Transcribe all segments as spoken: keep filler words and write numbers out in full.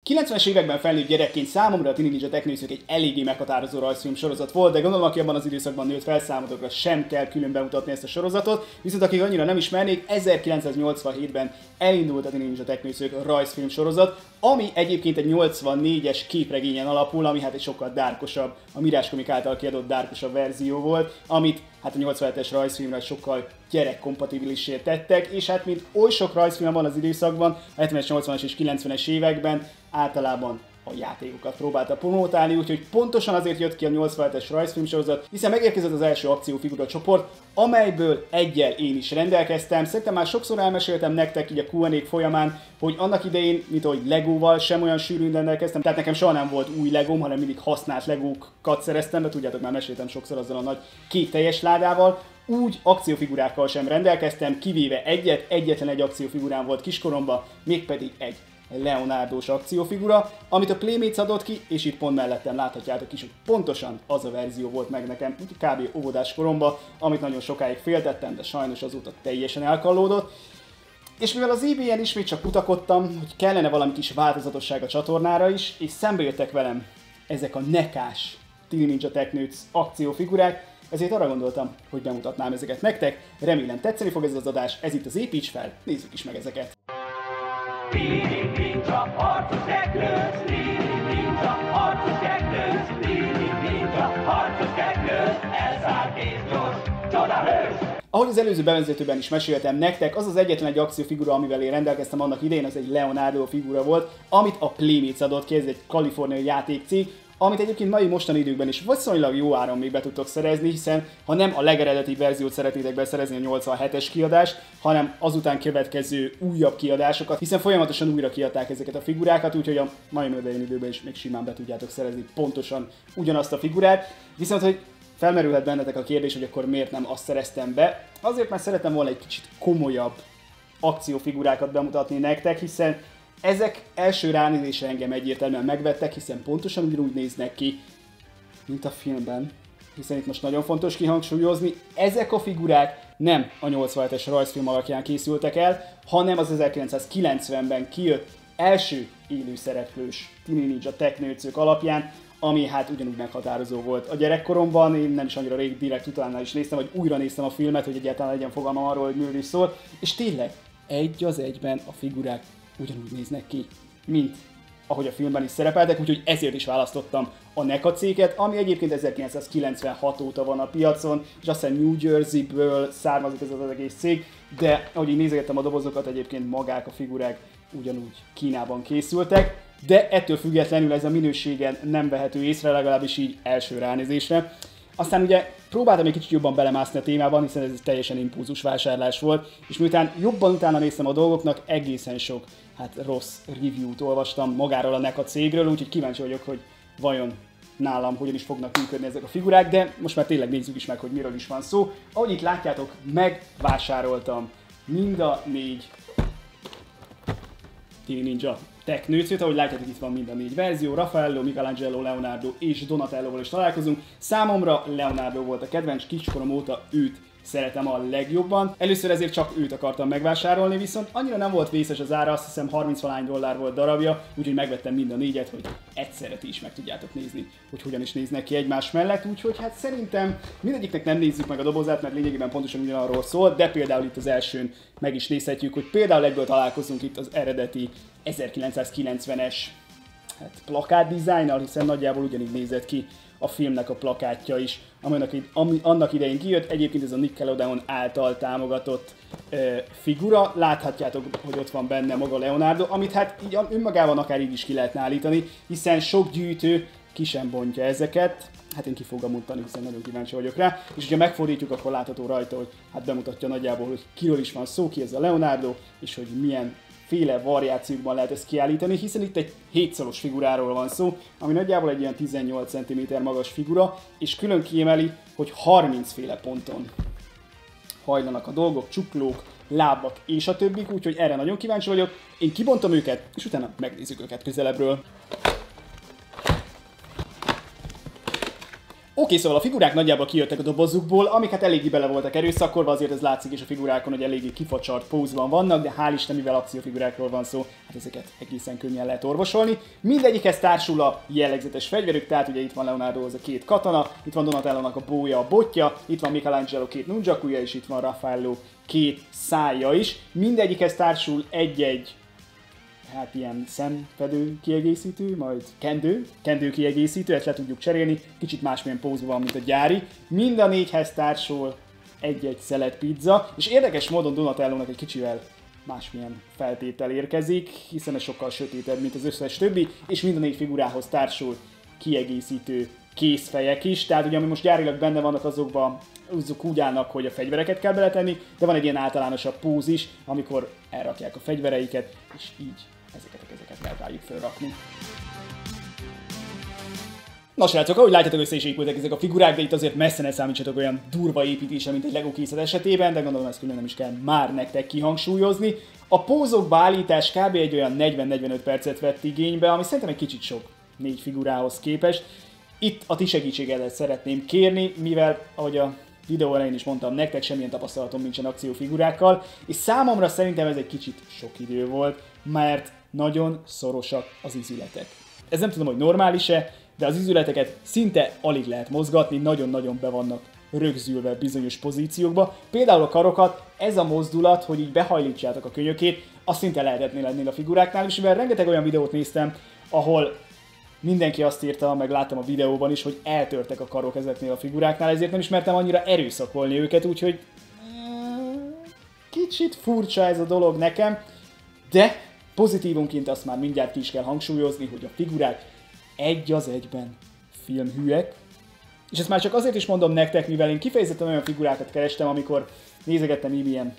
kilencvenes években felnőtt gyerekként számomra a Teenage Ninja Teknőszök egy eléggé meghatározó rajzfilm sorozat volt, de gondolom, aki abban az időszakban nőtt fel, számotokra sem kell külön bemutatni ezt a sorozatot, viszont akik annyira nem ismernék, ezerkilencszáznyolcvanhétben elindult a Teenage Ninja Teknőszök rajzfilm sorozat, ami egyébként egy nyolcvannégyes képregényen alapul, ami hát egy sokkal dárkosabb, a Mirage Comics által kiadott dárkosabb verzió volt, amit hát a nyolcvanhetes rajzfilmre sokkal gyerekkompatibilissé tettek, és hát mint oly sok rajzfilm van az időszakban, a hetvenes, nyolcvanas és kilencvenes években általában a játékokat próbálta promotálni, úgyhogy pontosan azért jött ki a nyolcvanhetes rajzfilmsorozat, hiszen megérkezett az első akciófigura csoport, amelyből egyel én is rendelkeztem. Szerintem már sokszor elmeséltem nektek így a kú és á folyamán, hogy annak idején, mint ahogy Legóval sem olyan sűrűn rendelkeztem, tehát nekem soha nem volt új Legóm, hanem mindig használt Legókat szereztem, de tudjátok, már meséltem sokszor azzal a nagy kék teljes ládával. Úgy akciófigurákkal sem rendelkeztem, kivéve egyet, egyetlen egy akciófigurám volt kiskoromban, mégpedig egy Leonardo-s akciófigura, amit a Playmates adott ki, és itt pont mellettem láthatjátok is, hogy pontosan az a verzió volt meg nekem, kb. Óvodás koromban, amit nagyon sokáig féltettem, de sajnos azóta teljesen elkallódott. És mivel az eBay-en ismét csak kutakodtam, hogy kellene valami kis változatosság a csatornára is, és szembe jöttek velem ezek a nekás Teenage Ninja Teknőc akciófigurák, ezért arra gondoltam, hogy bemutatnám ezeket nektek. Remélem tetszeni fog ez az adás, ez itt az Építs fel, nézzük is meg ezeket! Teenage Ninja harcos teknőc, Teenage Ninja harcos teknőc, Teenage Ninja harcos teknőc, elszállt és gyors, csodahős! Ahogy az előző bevezetőben is meséltem nektek, az az egyetlen egy akciófigura, amivel én rendelkeztem annak idején, az egy Leonardo figura volt, amit a Playmates adott ki, ez egy kaliforniai játékcég, amit egyébként mai mostani időkben is viszonylag jó áron még be tudtok szerezni, hiszen ha nem a legeredeti verziót szeretnétek beszerezni, a nyolcvanhetes kiadást, hanem azután következő újabb kiadásokat, hiszen folyamatosan újra kiadták ezeket a figurákat, úgyhogy a mai modern időben is még simán be tudjátok szerezni pontosan ugyanazt a figurát. Viszont, hogy felmerülhet bennetek a kérdés, hogy akkor miért nem azt szereztem be, azért mert szeretem volna egy kicsit komolyabb akciófigurákat bemutatni nektek, hiszen ezek első ránézésre engem egyértelműen megvettek, hiszen pontosan ugyanúgy néznek ki, mint a filmben. Hiszen itt most nagyon fontos kihangsúlyozni, ezek a figurák nem a nyolcvanhetes rajzfilm alapján készültek el, hanem az ezerkilencszázkilencvenben kijött első élő szereplős Teenage Ninja Teknőcök alapján, ami hát ugyanúgy meghatározó volt a gyerekkoromban. Én nem is annyira rég direkt utána is néztem, vagy újra néztem a filmet, hogy egyáltalán legyen fogalmam arról, hogy miről is szól, és tényleg egy az egyben a figurák ugyanúgy néznek ki, mint ahogy a filmben is szerepeltek, úgyhogy ezért is választottam a NECA céget, ami egyébként ezerkilencszázkilencvenhat óta van a piacon, és azt hiszem New Jersey-ből származik ez az egész cég, de ahogy így nézegettem a dobozokat, egyébként magák a figurák ugyanúgy Kínában készültek, de ettől függetlenül ez a minőségen nem vehető észre, legalábbis így első ránézésre. Aztán ugye próbáltam egy kicsit jobban belemászni a témában, hiszen ez egy teljesen impulzus vásárlás volt, és miután jobban utána néztem a dolgoknak, egészen sok hát rossz review-t olvastam magáról a NECA cégről, úgyhogy kíváncsi vagyok, hogy vajon nálam hogyan is fognak működni ezek a figurák, de most már tényleg nézzük is meg, hogy miről is van szó. Ahogy itt látjátok, megvásároltam mind a négy Teenage Ninja Teknőcöt, ahogy látjátok, itt van mind a négy verzió, Raffaello, Michelangelo, Leonardo és Donatelloval is találkozunk. Számomra Leonardo volt a kedvenc, kiskorom óta őt szeretem a legjobban. Először ezért csak őt akartam megvásárolni, viszont annyira nem volt vészes az ára, azt hiszem harminc-valány dollár volt darabja, úgyhogy megvettem mind a négyet, hogy egyszerre ti is meg tudjátok nézni, hogy hogyan is néznek ki egymás mellett, úgyhogy hát szerintem mindegyiknek nem nézzük meg a dobozát, mert lényegében pontosan ugyanarról szól, de például itt az elsőn meg is nézhetjük, hogy például egyből találkozunk itt az eredeti ezerkilencszázkilencvenes hát, plakát dizájnnal, hiszen nagyjából ugyanígy nézett ki a filmnek a plakátja is, aminek, ami annak idején kijött. Egyébként ez a Nickelodeon által támogatott ö, figura. Láthatjátok, hogy ott van benne maga Leonardo, amit hát így önmagában akár így is ki lehetne állítani, hiszen sok gyűjtő ki sem bontja ezeket. Hát én ki fogom mutatni, hiszen nagyon kíváncsi vagyok rá. És hogyha megfordítjuk, akkor látható rajta, hogy hát bemutatja nagyjából, hogy kiről is van szó, ki ez a Leonardo, és hogy milyen féle variációkban lehet ezt kiállítani, hiszen itt egy hétszoros figuráról van szó, ami nagyjából egy ilyen tizennyolc centiméter magas figura, és külön kiemeli, hogy harminc féle ponton hajlanak a dolgok, csuklók, lábak és a többik, úgyhogy erre nagyon kíváncsi vagyok. Én kibontom őket, és utána megnézzük őket közelebbről. Oké, szóval a figurák nagyjából kijöttek a dobozukból, amik hát eléggé bele voltak erőszakolva, azért ez látszik is a figurákon, hogy eléggé kifacsart pózban vannak, de hál' Isten, mivel akciófigurákról van szó, hát ezeket egészen könnyen lehet orvosolni. Mindegyikhez társul a jellegzetes fegyverük, tehát ugye itt van Leonardohoz a két katona, itt van Donatellonak a bója, a botja, itt van Michelangelo két nunchakuja, és itt van Raffaello két szája is. Mindegyikhez társul egy-egy hát ilyen szemfedő kiegészítő, majd kendő, kendő kiegészítő, ezt le tudjuk cserélni, kicsit másmilyen pózban van, mint a gyári. Mind a négyhez társul egy-egy szelet pizza, és érdekes módon Donatellónak egy kicsivel másmilyen feltétel érkezik, hiszen ez sokkal sötétebb, mint az összes többi, és mind a négy figurához társul kiegészítő kézfejek is, tehát ugye ami most gyárilag benne vannak azokban, azok úgy állnak, hogy a fegyvereket kell beletenni, de van egy ilyen általánosabb póz is, amikor elrakják a fegyvereiket, és így ezeket a kezeket kell rájuk felrakni. Na srácok, ahogy látjátok, össze is épültek ezek a figurák, de itt azért messze ne számítsatok olyan durva építése, mint egy Lego készlet esetében, de gondolom ezt külön nem is kell már nektek kihangsúlyozni. A pózok beállítás kb. Egy olyan negyven-negyvenöt percet vett igénybe, ami szerintem egy kicsit sok négy figurához képest. Itt a ti segítségedet szeretném kérni, mivel, ahogy a videó elején is mondtam nektek, semmilyen tapasztalatom nincsen akciófigurákkal, és számomra szerintem ez egy kicsit sok idő volt, mert nagyon szorosak az izületek. Ez nem tudom, hogy normális-e, de az izületeket szinte alig lehet mozgatni, nagyon-nagyon be vannak rögzülve bizonyos pozíciókba. Például a karokat, ez a mozdulat, hogy így behajlítsátok a könyökét, az szinte lehetetné lennél a figuráknál, és mivel rengeteg olyan videót néztem, ahol mindenki azt írta, meg láttam a videóban is, hogy eltörtek a karok ezeknél a figuráknál, ezért nem ismertem annyira erőszakolni őket, úgyhogy kicsit furcsa ez a dolog nekem, de pozitívunként azt már mindjárt ki is kell hangsúlyozni, hogy a figurák egy az egyben filmhűek, és ezt már csak azért is mondom nektek, mivel én kifejezetten olyan figurákat kerestem, amikor nézegettem ilyen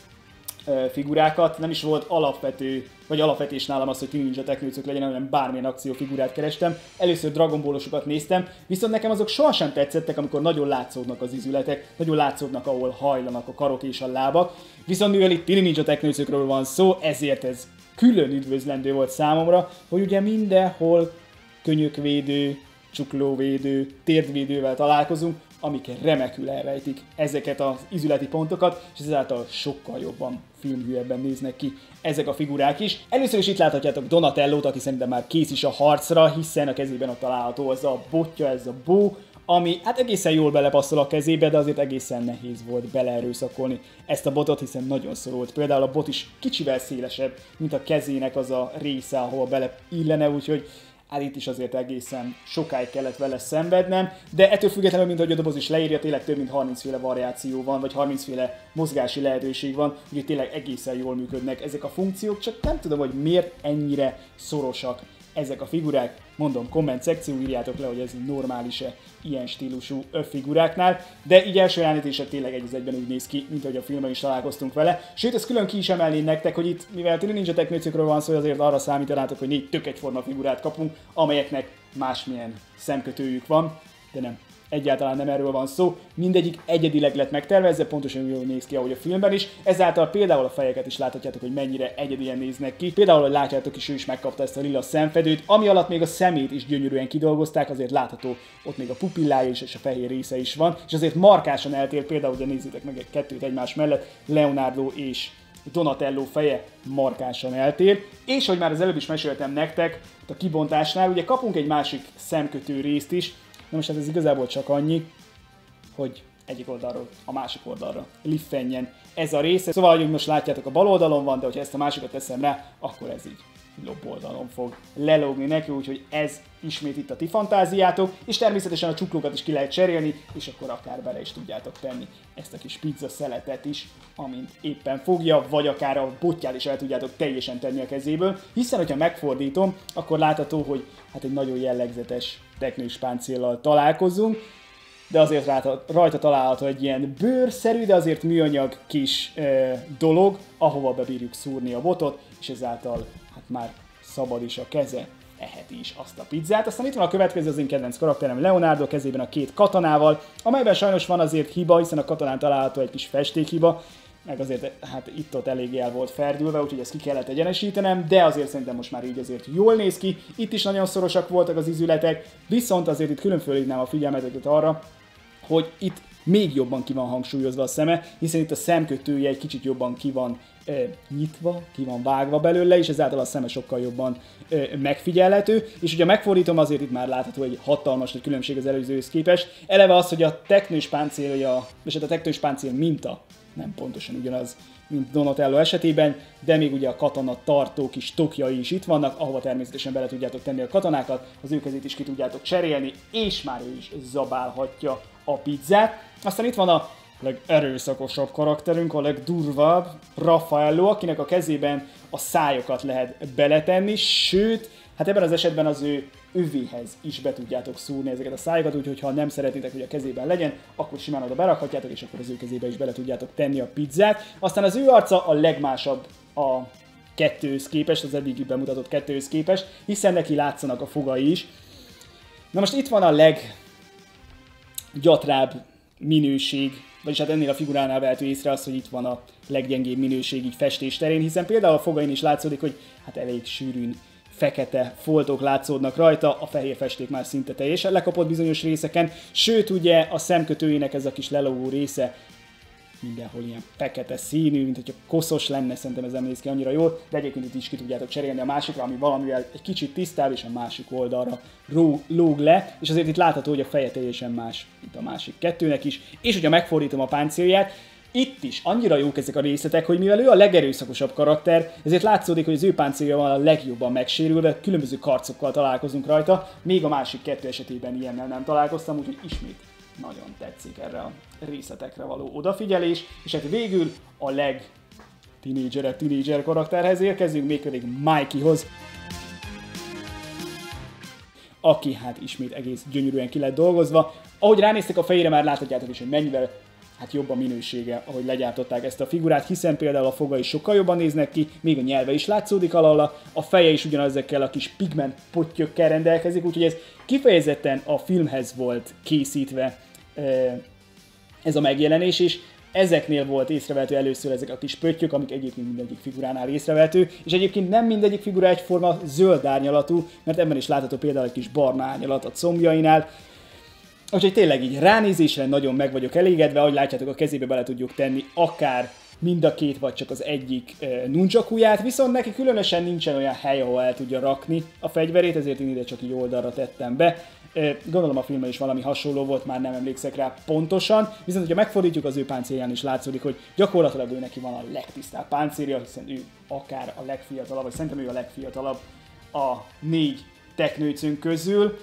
figurákat, nem is volt alapvető, vagy alapvetés nálam az, hogy Teenage Ninja Technőcök legyen, hanem bármilyen akciófigurát kerestem. Először Dragon Ballosokat néztem, viszont nekem azok sohasem tetszettek, amikor nagyon látszódnak az izületek, nagyon látszódnak, ahol hajlanak a karok és a lábak. Viszont mivel itt Teenage Ninja Technőcökről van szó, ezért ez külön üdvözlendő volt számomra, hogy ugye mindenhol könyökvédő, csuklóvédő, térdvédővel találkozunk, amik remekül elrejtik ezeket az izületi pontokat, és ezáltal sokkal jobban filmhűebben néznek ki ezek a figurák is. Először is itt láthatjátok Donatellót, aki szerintem már kész is a harcra, hiszen a kezében ott található az a botja, ez a bó, ami hát egészen jól belepasszol a kezébe, de azért egészen nehéz volt beleerőszakolni ezt a botot, hiszen nagyon szorult. Például a bot is kicsivel szélesebb, mint a kezének az a része, ahol bele illene, úgyhogy hát itt is azért egészen sokáig kellett vele szenvednem, de ettől függetlenül, mint ahogy a doboz is leírja, tényleg több mint harminc féle variáció van, vagy harminc féle mozgási lehetőség van, úgyhogy tényleg egészen jól működnek ezek a funkciók, csak nem tudom, hogy miért ennyire szorosak ezek a figurák. Mondom, komment szekció, írjátok le, hogy ez normális-e ilyen stílusú figuráknál, de így első ránézésre tényleg egy az egyben úgy néz ki, mint ahogy a filmben is találkoztunk vele. Sőt, ezt külön ki is emelném nektek, hogy itt, mivel Teenage Ninja Technőcökről van szó, azért arra számítanátok, hogy négy tök egyforma figurát kapunk, amelyeknek másmilyen szemkötőjük van, de nem. Egyáltalán nem erről van szó, mindegyik egyedileg lett megtervezve, pontosan úgy néz ki, ahogy a filmben is. Ezáltal például a fejeket is láthatjátok, hogy mennyire egyedien néznek ki. Például, hogy látjátok is, ő is megkapta ezt a lila szemfedőt, ami alatt még a szemét is gyönyörűen kidolgozták, azért látható, ott még a pupillája is és a fehér része is van, és azért markásan eltér, például, hogy nézzétek meg egy kettőt egymás mellett, Leonardo és Donatello feje markánsan eltér, és hogy már az előbb is meséltem nektek, a kibontásnál ugye kapunk egy másik szemkötő részt is. Na most ez igazából csak annyi, hogy egyik oldalról a másik oldalra liffenjen ez a része. Szóval, hogy most látjátok, a bal oldalon van, de hogyha ezt a másikat teszem rá, akkor ez így jobb oldalon fog lelógni neki, úgyhogy ez ismét itt a ti fantáziátok, és természetesen a csuklókat is ki lehet cserélni, és akkor akár bele is tudjátok tenni ezt a kis pizza szeletet is, amint éppen fogja, vagy akár a botját is el tudjátok teljesen tenni a kezéből, hiszen hogyha megfordítom, akkor látható, hogy hát egy nagyon jellegzetes teknős páncéllal találkozunk, de azért rajta, rajta található egy ilyen bőrszerű, de azért műanyag kis e, dolog, ahova bebírjuk szúrni a botot, és ezáltal hát már szabad is a keze, eheti is azt a pizzát. Aztán itt van a következő, az én kedvenc karakterem Leonardo kezében a két katonával, amelyben sajnos van azért hiba, hiszen a katonán található egy kis festékhiba, meg azért hát itt-ott eléggé el volt ferdülve, úgyhogy ezt ki kellett egyenesítenem, de azért szerintem most már így azért jól néz ki. Itt is nagyon szorosak voltak az izületek, viszont azért itt külön fölhívnám a figyelmeteket arra, hogy itt még jobban ki van hangsúlyozva a szeme, hiszen itt a szemkötője egy kicsit jobban ki van e, nyitva, ki van vágva belőle, és ezáltal a szeme sokkal jobban e, megfigyelhető, és ugye megfordítom, azért itt már látható egy hatalmas nagy különbség az előzőhöz képest. Eleve az, hogy a teknős páncélja, és a teknős páncél minta nem pontosan ugyanaz, mint Donatello esetében, de még ugye a katona tartó kis tokjai is itt vannak, ahova természetesen bele tudjátok tenni a katonákat, az ő kezét is ki tudjátok cserélni, és már ő is zabálhatja a pizzát. Aztán itt van a legerőszakosabb karakterünk, a legdurvább, Raffaello, akinek a kezében a szájokat lehet beletenni, sőt, hát ebben az esetben az ő övéhez is be tudjátok szúrni ezeket a szájokat, úgyhogy ha nem szeretitek, hogy a kezében legyen, akkor simán oda berakhatjátok, és akkor az ő kezébe is bele tudjátok tenni a pizzát. Aztán az ő arca a legmásabb a kettőhöz képest, az eddigi bemutatott kettőhöz képest, hiszen neki látszanak a fogai is. Na most itt van a leggyatrább minőség, vagyis hát ennél a figuránál vehető észre az, hogy itt van a leggyengébb minőség így festés terén, hiszen például a fogain is látszódik, hogy hát elég sűrűn fekete foltok látszódnak rajta, a fehér festék már szinte teljesen lekapott bizonyos részeken, sőt ugye a szemkötőjének ez a kis lelógó része mindenhol ilyen fekete színű, mint hogyha koszos lenne, szerintem ez nem néz ki annyira jól, de egyébként itt is ki tudjátok cserélni a másikra, ami valamivel egy kicsit tisztább, és a másik oldalra lóg le, és azért itt látható, hogy a feje teljesen más, mint a másik kettőnek is, és hogyha megfordítom a páncélját, itt is annyira jók ezek a részletek, hogy mivel ő a legerőszakosabb karakter, ezért látszódik, hogy az ő páncélja van a legjobban megsérülve, különböző karcokkal találkozunk rajta, még a másik kettő esetében ilyennel nem találkoztam, úgyhogy ismét nagyon tetszik erre a részletekre való odafigyelés, és hát végül a leg tínédzserebb tínédzser karakterhez érkezünk, mégpedig Mikeyhoz, aki hát ismét egész gyönyörűen ki lett dolgozva. Ahogy ránéztek a fejére, már láthatjátok is, hogy mennyivel hát jobb a minősége, ahogy legyártották ezt a figurát, hiszen például a fogai sokkal jobban néznek ki, még a nyelve is látszódik alala, a feje is ugyanezekkel a kis pigment pottyökkel rendelkezik, úgyhogy ez kifejezetten a filmhez volt készítve ez a megjelenés is. Ezeknél volt észrevehető először ezek a kis pöttyök, amik egyébként mindegyik figuránál észrevehető, és egyébként nem mindegyik figura egyforma zöld árnyalatú, mert ebben is látható például egy kis barna árnyalat a combjainál. Úgyhogy tényleg így ránézésre nagyon meg vagyok elégedve, ahogy látjátok, a kezébe bele tudjuk tenni akár mind a két, vagy csak az egyik e, nunchakuját, viszont neki különösen nincsen olyan hely, ahol el tudja rakni a fegyverét, ezért én ide csak így oldalra tettem be. E, gondolom a filmben is valami hasonló volt, már nem emlékszek rá pontosan, viszont hogyha megfordítjuk, az ő páncélján is látszódik, hogy gyakorlatilag ő neki van a legtisztább páncélja, hiszen ő akár a legfiatalabb, vagy szerintem ő a legfiatalabb a négy teknőcünk közül,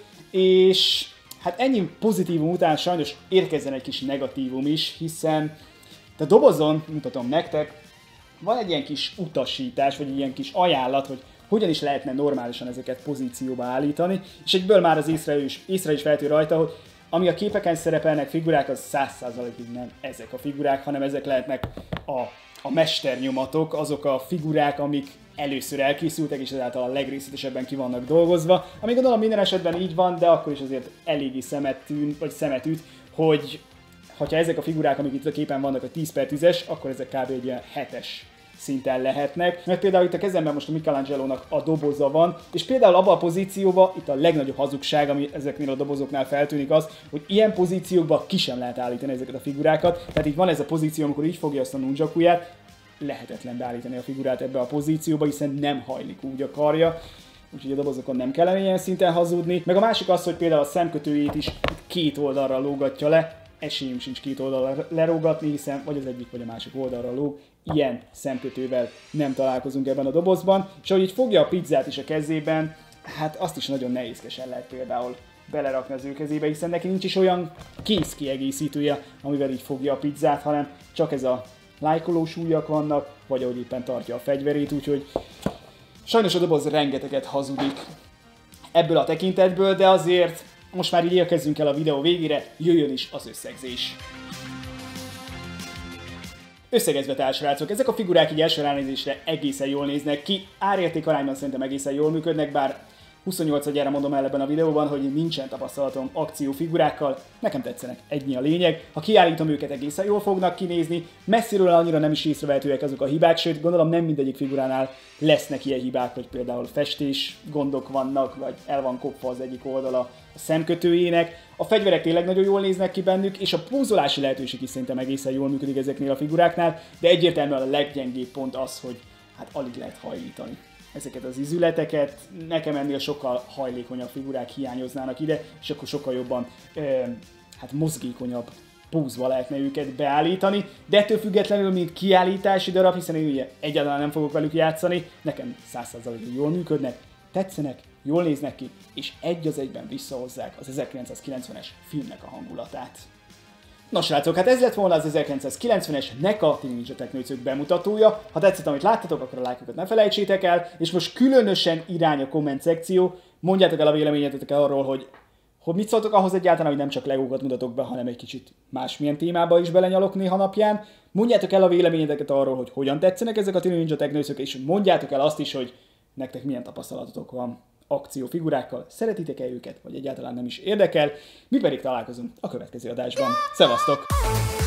és hát ennyi pozitívum után sajnos érkezzen egy kis negatívum is, hiszen a dobozon, mutatom nektek, van egy ilyen kis utasítás, vagy egy ilyen kis ajánlat, hogy hogyan is lehetne normálisan ezeket pozícióba állítani, és egyből már az észre is, észre is vehető rajta, hogy ami a képeken szerepelnek figurák, az száz százalékig nem ezek a figurák, hanem ezek lehetnek a, a mesternyomatok, azok a figurák, amik először elkészültek, és ezáltal a legrészletesebben ki vannak dolgozva. Ami gondolom minden esetben így van, de akkor is azért eléggé szemet tűn, vagy szemet üt, hogy ha ezek a figurák, amik itt a képen vannak, a tíz per tízes, akkor ezek kb. Egy ilyen hetes szinten lehetnek. Mert például itt a kezemben most a Michelangelo-nak a doboza van, és például abban a pozícióban itt a legnagyobb hazugság, ami ezeknél a dobozoknál feltűnik az, hogy ilyen pozíciókban ki sem lehet állítani ezeket a figurákat. Tehát itt van ez a pozíció, amikor így fogja azt a nunchakuját, lehetetlen beállítani a figurát ebbe a pozícióba, hiszen nem hajlik úgy a karja. Úgyhogy a dobozokon nem kellene ilyen szinten hazudni. Meg a másik az, hogy például a szemkötőjét is két oldalra lógatja le. Esélyünk sincs két oldalra lerógatni, hiszen vagy az egyik, vagy a másik oldalra lóg. Ilyen szemkötővel nem találkozunk ebben a dobozban. És ahogy így fogja a pizzát is a kezében, hát azt is nagyon nehézkesen lehet például belerakni az ő kezébe, hiszen neki nincs is olyan kész kiegészítője, amivel így fogja a pizzát, hanem csak ez a lájkolós ujjak vannak, vagy ahogy éppen tartja a fegyverét, úgyhogy sajnos a doboz rengeteget hazudik ebből a tekintetből, de azért most már így érkezzünk el a videó végére, jöjjön is az összegzés. Összegezve társrácok, ezek a figurák így első ránézésre egészen jól néznek ki, árérték arányban szerintem egészen jól működnek, bár huszonnyolcadjára mondom el ebben a videóban, hogy nincsen tapasztalatom akciófigurákkal, nekem tetszenek, ennyi a lényeg. Ha kiállítom őket, egészen jól fognak kinézni, messziről annyira nem is észrevehetőek azok a hibák, sőt gondolom nem mindegyik figuránál lesznek ilyen hibák, hogy például festés gondok vannak, vagy el van kopva az egyik oldala a szemkötőjének. A fegyverek tényleg nagyon jól néznek ki bennük, és a púzolási lehetőség is szerintem egészen jól működik ezeknél a figuráknál, de egyértelműen a leggyengébb pont az, hogy hát alig lehet hajlítani ezeket az izületeket. Nekem ennél sokkal hajlékonyabb figurák hiányoznának ide, és akkor sokkal jobban e, hát mozgékonyabb púzba lehetne őket beállítani, de ettől függetlenül, mint kiállítási darab, hiszen én ugye egyáltalán nem fogok velük játszani, nekem száz százalékig jól működnek, tetszenek, jól néznek ki, és egy az egyben visszahozzák az ezerkilencszázkilencvenes filmnek a hangulatát. Nos srácok, hát ez lett volna az ezerkilencszázkilencvenes NECA Teenage Ninja Technőcök bemutatója. Ha tetszett, amit láttatok, akkor a lájkokat ne felejtsétek el, és most különösen irány a komment szekció. Mondjátok el a véleményetek arról, hogy, hogy mit szóltok ahhoz egyáltalán, hogy nem csak legókat mutatok be, hanem egy kicsit másmilyen témába is belenyalok néha napján. Mondjátok el a véleményeteket arról, hogy hogyan tetszenek ezek a Teenage Ninja Technőcök, és mondjátok el azt is, hogy nektek milyen tapasztalatotok van akciófigurákkal, szeretitek-e őket, vagy egyáltalán nem is érdekel, mi pedig találkozunk a következő adásban. Szevasztok!